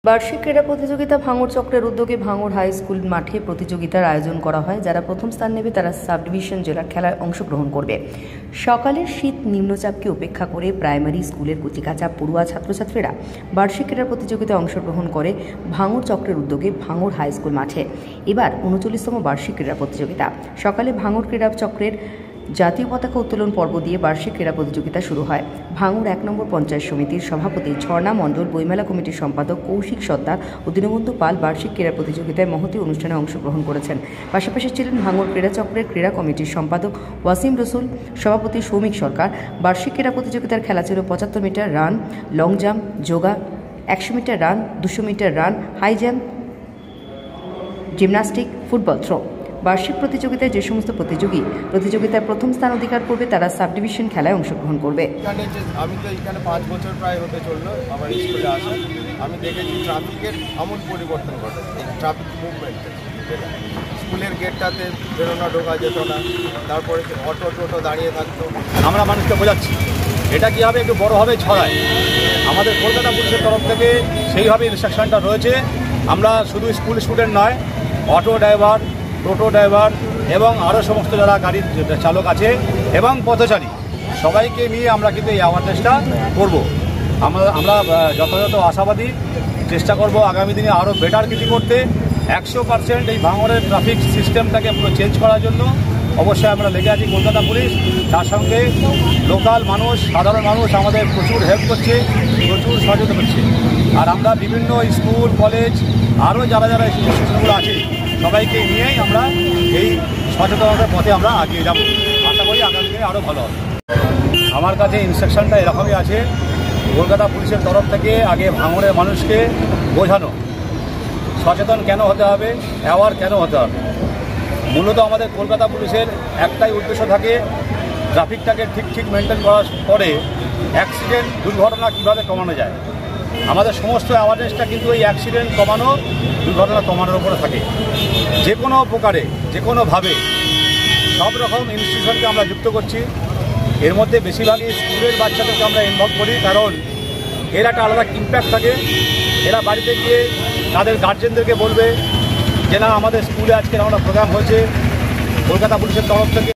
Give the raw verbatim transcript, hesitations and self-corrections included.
বার্ষিক ক্রীড়া প্রতিযোগিতা ভাঙড় চক্রের উদ্যোগে ভাঙড় হাই স্কুল মাঠে প্রতিযোগিতার আয়োজন করা হয়। যারা প্রথম স্থান নেবে তারা সাব ডিভিশন জেলার খেলায় অংশগ্রহণ করবে। সকালের শীত নিম্নচাপকে উপেক্ষা করে প্রাইমারি স্কুলের কচিকাঁচা পড়ুয়া ছাত্রছাত্রীরা বার্ষিক ক্রীড়া প্রতিযোগিতায় অংশগ্রহণ করে ভাঙড় চক্রের উদ্যোগে ভাঙড় হাই স্কুল মাঠে। এবার উনচল্লিশতম বার্ষিক ক্রীড়া প্রতিযোগিতা। সকালে ভাঙড় ক্রীড়া চক্রের জাতীয় পতাকা উত্তোলন পর্ব দিয়ে বার্ষিক ক্রীড়া প্রতিযোগিতা শুরু হয়। ভাঙড় এক নম্বর পঞ্চায়েত সমিতির সভাপতি ঝর্ণা মণ্ডল, বইমেলা কমিটির সম্পাদক কৌশিক সর্দার ও দীনবন্ধু পাল বার্ষিক ক্রীড়া প্রতিযোগিতায় মহতী অনুষ্ঠানে অংশগ্রহণ করেছেন। পাশাপাশি ছিলেন ভাঙড় ক্রীড়া চক্রের ক্রীড়া কমিটির সম্পাদক ওয়াসিম রসুল, সভাপতি সৌমিক সরকার। বার্ষিক ক্রীড়া প্রতিযোগিতার খেলা ছিল পঁচাত্তর metre run, long jump, yoga, একশো মিটার রান, দুশো metre run, high jump, gymnastic, football throw. বার্ষিক প্রতিযোগিতায় যে সমস্ত প্রতিযোগী প্রতিযোগিতায় প্রথম স্থান অধিকার করবে তারা সাব ডিভিশন খেলায় অংশগ্রহণ করবে। আমি তো এখানে পাঁচ বছর প্রায় হতে চললো আমার স্কুলে আসা। আমি দেখেছি ট্রাফিকের আমূল পরিবর্তন ঘটে, ট্রাফিক মুভমেন্টে। স্কুলের গেটটাতে বেরোনো ঢোকা যেত না, তারপরে অটো টোটো দাঁড়িয়ে থাকতো। আমরা মানুষকে বোঝাচ্ছি এটা কীভাবে একটু বড় হবে ছড়ায়। আমাদের কলকাতা পুলিশের তরফ থেকে সেইভাবে ইনস্ট্রাকশনটা রয়েছে। আমরা শুধু স্কুল স্টুডেন্ট নয়, অটো ড্রাইভার, টোটো ড্রাইভার এবং আরও সমস্ত যারা গাড়ির চালক আছে এবং পথচারী সবাইকে নিয়ে আমরা কিন্তু এই অ্যাওয়ারনেসটা করব। আমরা আমরা যথাযথ আশাবাদী, চেষ্টা করব আগামী দিনে আরও বেটার কিছু করতে। একশো পার্সেন্ট এই ভাঙড়ের ট্রাফিক সিস্টেমটাকে পুরো চেঞ্জ করার জন্য অবশ্যই আমরা লেগে আছি কলকাতা পুলিশ। তার সঙ্গে লোকাল মানুষ, সাধারণ মানুষ আমাদের প্রচুর হেল্প করছে, প্রচুর সহযোগিতা করছে। আর আমরা বিভিন্ন স্কুল, কলেজ, আরও যারা যারা ইনস্টিটিউশনগুলো আছে সবাইকে নিয়েই আমরা এই সচেতনতার পথে আমরা এগিয়ে যাব। আশা করি আগামী দিনে আরও ভালো হবে। আমার কাছে ইনস্ট্রাকশনটা এরকমই আছে, কলকাতা পুলিশের তরফ থেকে আগে ভাঙড়ের মানুষকে বোঝানো, সচেতন কেন হতে হবে, অ্যাওয়ার কেন হতে হবে। মূলত আমাদের কলকাতা পুলিশের একটাই উদ্দেশ্য থাকে, ট্রাফিকটাকে ঠিক ঠিক মেনটেন করার পরে অ্যাক্সিডেন্ট, দুর্ঘটনা কীভাবে কমানো যায়। আমাদের সমস্ত অ্যাওয়ারনেসটা কিন্তু এই অ্যাক্সিডেন্ট কমানো, দুর্ঘটনা কমানোর উপরে থাকে। যে কোনো প্রকারে, যে কোনোভাবে সব রকম ইনস্টিটিউশনকে আমরা যুক্ত করছি। এর মধ্যে বেশিরভাগই স্কুলের বাচ্চাদেরকে আমরা ইনভলভ করি, কারণ এর একটা আলাদা ইম্প্যাক্ট থাকে। এরা বাড়িতে গিয়ে তাদের গার্জেনদেরকে বলবে যে না, আমাদের স্কুলে আজকে একটা প্রোগ্রাম হয়েছে কলকাতা পুলিশের তরফ থেকে।